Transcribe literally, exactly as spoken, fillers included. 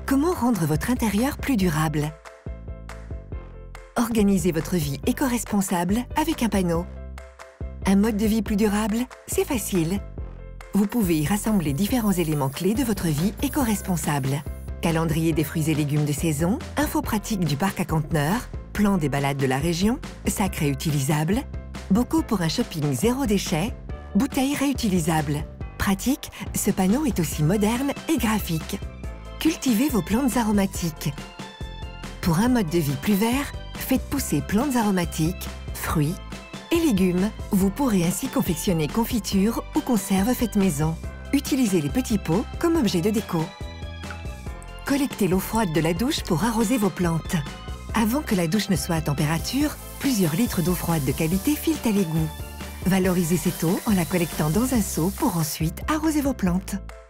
Comment rendre votre intérieur plus durable? Organisez votre vie éco-responsable avec un panneau. Un mode de vie plus durable, c'est facile. Vous pouvez y rassembler différents éléments clés de votre vie éco-responsable. Calendrier des fruits et légumes de saison, infos pratiques du parc à conteneurs, plan des balades de la région, sacs réutilisables, bocaux pour un shopping zéro déchet, bouteilles réutilisables. Pratique, ce panneau est aussi moderne et graphique. Cultivez vos plantes aromatiques. Pour un mode de vie plus vert, faites pousser plantes aromatiques, fruits et légumes. Vous pourrez ainsi confectionner confitures ou conserves faites maison. Utilisez les petits pots comme objet de déco. Collectez l'eau froide de la douche pour arroser vos plantes. Avant que la douche ne soit à température, plusieurs litres d'eau froide de qualité filent à l'égout. Valorisez cette eau en la collectant dans un seau pour ensuite arroser vos plantes.